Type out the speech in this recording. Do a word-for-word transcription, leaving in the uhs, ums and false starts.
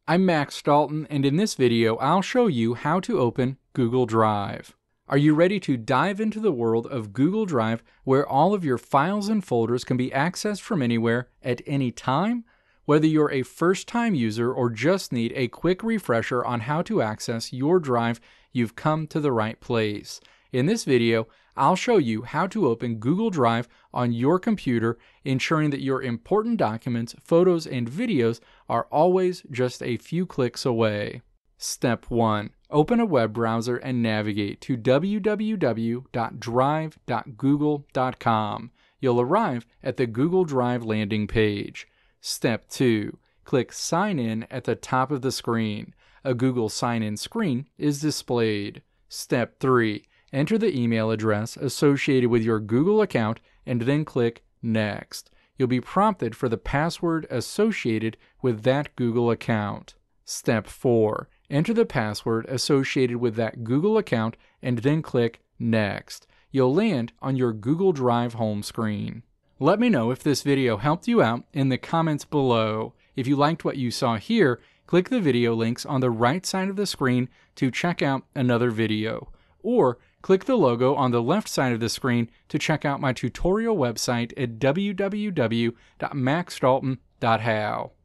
I'm Max Dalton, and in this video I'll show you how to open Google Drive. Are you ready to dive into the world of Google Drive, where all of your files and folders can be accessed from anywhere at any time? Whether you're a first-time user or just need a quick refresher on how to access your Drive, you've come to the right place. In this video, I'll show you how to open Google Drive on your computer, ensuring that your important documents, photos, and videos are always just a few clicks away. Step one. Open a web browser and navigate to w w w dot drive dot google dot com. You'll arrive at the Google Drive landing page. Step two. Click Sign In at the top of the screen. A Google sign-in screen is displayed. Step three. Enter the email address associated with your Google account and then click Next. You'll be prompted for the password associated with that Google account. Step four. Enter the password associated with that Google account and then click Next. You'll land on your Google Drive home screen. Let me know if this video helped you out in the comments below. If you liked what you saw here, click the video links on the right side of the screen to check out another video. Or click the logo on the left side of the screen to check out my tutorial website at w w w dot max dalton dot how.